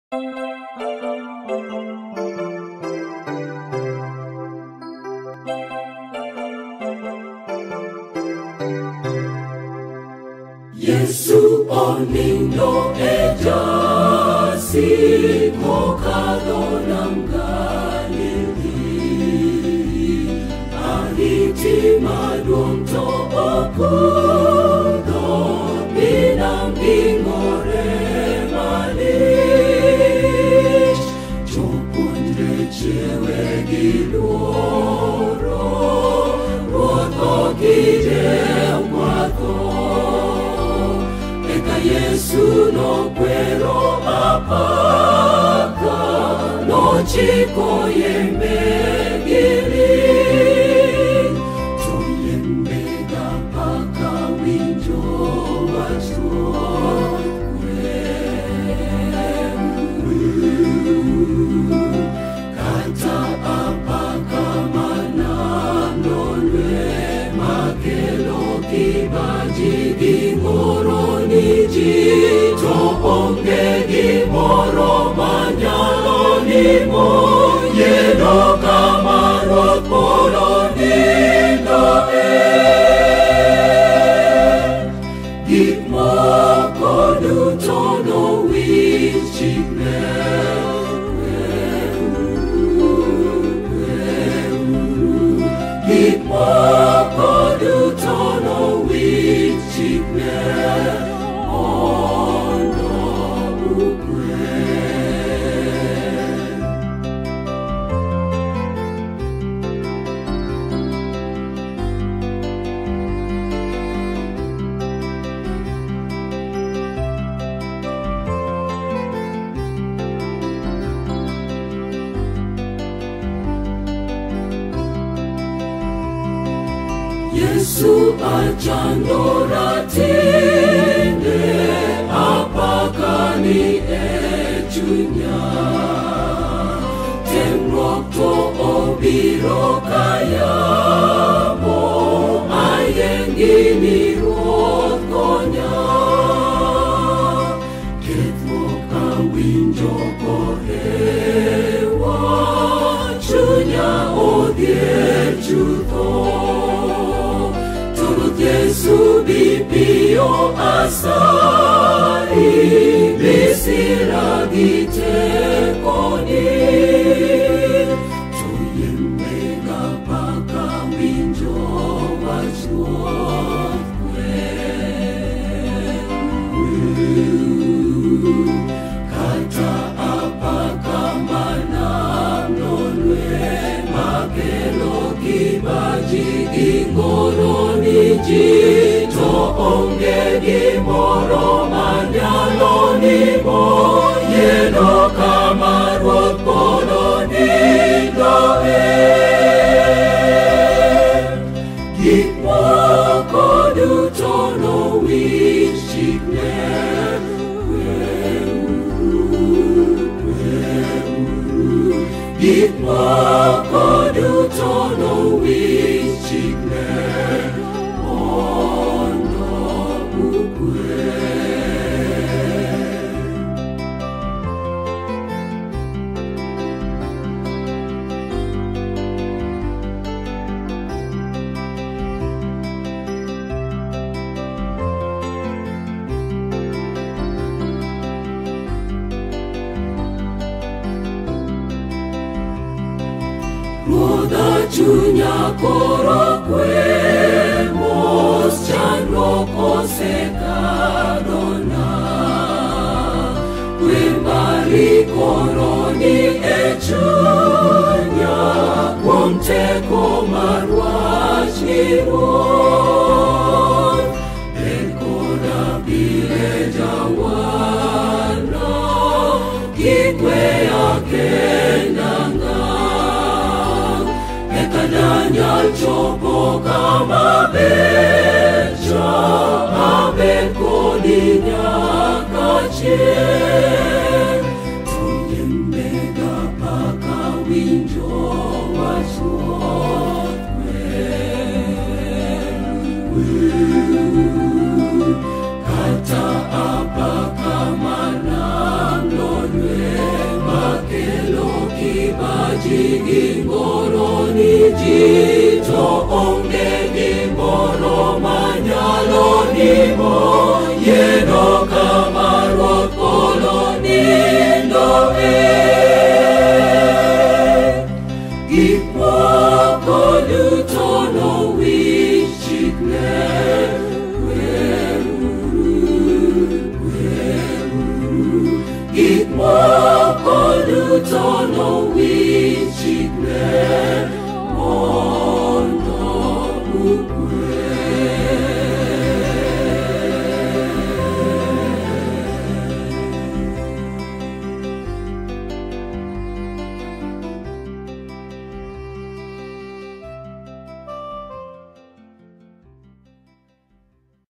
Yesu onindo ejasi mokadho nam Galili, ariti maduong' to okudho pinang ging'ore malich. Jopuonjre chiewe gi luoro, Ruoth okidew kwatho. Yesu nokwero apaka, nochiko yembe giling, to yembe gapaka winjo wach Ruoth. Kata apaka mananolwe, makelo kibaji gimoro to onge gimoro manyalo nimo yeno kama Ruoth polo nindoe. Gik moko duto nowinj chikne, gik moko duto nowinj chikne. Yesu achando ratinde, apaka ni chunya. Temruok to obiro kayamo, ayengi ni Ruoth konya. Kethruok awinjo kohewa, chunya odhier chutho. Yesu bipio asai, bisira gitekoni, to yembe gapaka winjo wach Ruoth. Kata apaka mananolwe, makelo kibaji ging'oro to onge gimoro manyalo nimo yeno kama Ruoth polo nindoe. Gik moko duto nowinj chikne, gik moko duto nowinj chikne. Ruodha chunya koro kwe, mos chandruok osekadhona. Kwe mari koro ni e chunya, kuom teko mar wachni Ruoth. En koda pile jawana, kik weya kenda danyal chopo kama beja, abed kodi nyaka chieng'. To yembe gapaka winjo wach Ruoth. Kata apaka mananolwe, Jigingoroni